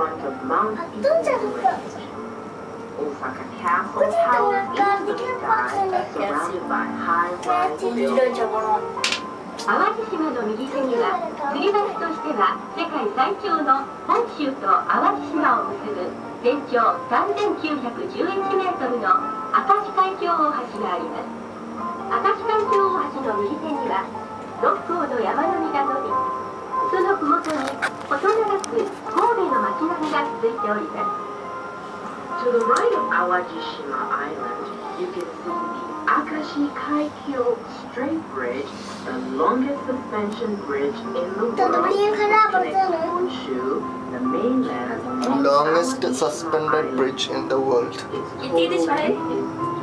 front of Mount Isen Range. Osaka Castle towers into the sky, surrounded by high-rise buildings. 淡路島の右手には吊り橋としては世界最長の本州と淡路島を結ぶ全長3911メートルの明石海峡大橋があります。明石海峡大橋の右手には六甲の山並みが伸び、その麓に細長く神戸の街並みが続いております。 To the right of Awajishima Island, you can see the Akashi Kaikyo Strait Bridge, the longest suspension bridge in the world, connects Honshu, the mainland, Longest suspended bridge in the world. Its total length is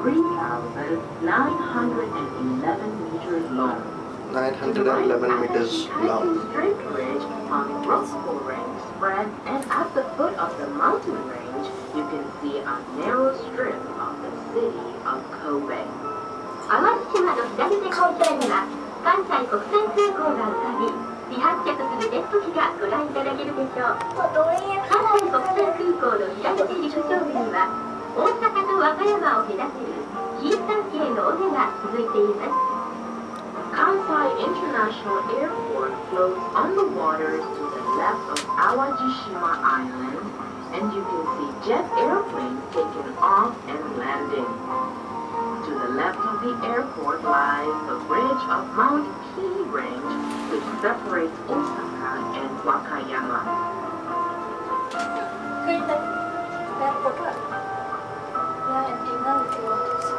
3,911 meters long. 911 meters long. Strait Bridge on Roscoe Range spread, and at the foot of the mountain range, you can see a narrow strip of the city of Kobe. 淡路島の左手後方には関西国際空港が浮かび、離発着するジェット機がご覧いただけるでしょう。関西国際空港の左手陸上部には大阪と和歌山を隔てる紀伊山系の尾根が続いています。 Kansai International Airport floats on the waters to the left of Awajishima Island, and you can see jet airplanes taking off and landing. To the left of the airport lies the ridge of Mount Kii Range, which separates Osaka and Wakayama. エアポートは、いや、エンディングなんですけど、私